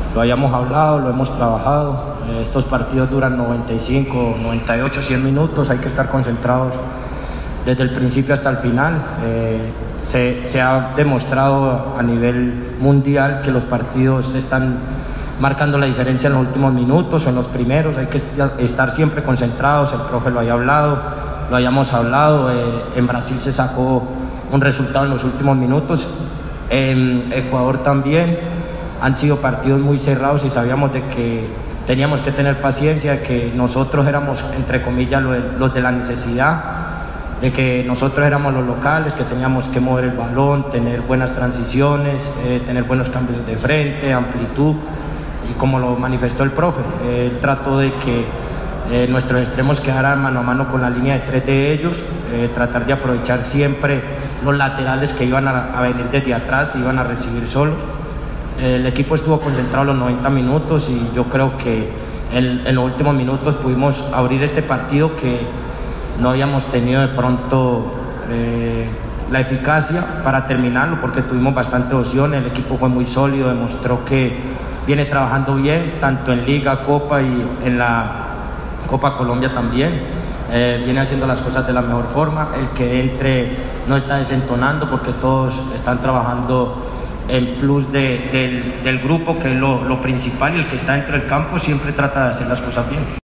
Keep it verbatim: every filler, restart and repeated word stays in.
lo hayamos hablado, lo hemos trabajado. Eh, estos partidos duran noventa y cinco, noventa y ocho, cien minutos, hay que estar concentrados desde el principio hasta el final. Eh, se, se ha demostrado a nivel mundial que los partidos están marcando la diferencia en los últimos minutos o en los primeros. Hay que estar siempre concentrados, el profe lo haya hablado, lo hayamos hablado. Eh, en Brasil se sacó un resultado en los últimos minutos, en Ecuador también. Han sido partidos muy cerrados y sabíamos de que teníamos que tener paciencia, de que nosotros éramos, entre comillas, los de la necesidad, de que nosotros éramos los locales, que teníamos que mover el balón, tener buenas transiciones, eh, tener buenos cambios de frente, amplitud, y como lo manifestó el profe, él trató de que eh, nuestros extremos quedaran mano a mano con la línea de tres de ellos, eh, tratar de aprovechar siempre los laterales que iban a, a venir desde atrás, iban a recibir solos. El equipo estuvo concentrado los noventa minutos y yo creo que en, en los últimos minutos pudimos abrir este partido que no habíamos tenido de pronto eh, la eficacia para terminarlo, porque tuvimos bastante opción. El equipo fue muy sólido, demostró que viene trabajando bien, tanto en Liga, Copa y en la Copa Colombia también. Eh, viene haciendo las cosas de la mejor forma. El que entre no está desentonando porque todos están trabajando en plus de, del, del grupo, que es lo, lo principal, y el que está dentro del campo siempre trata de hacer las cosas bien.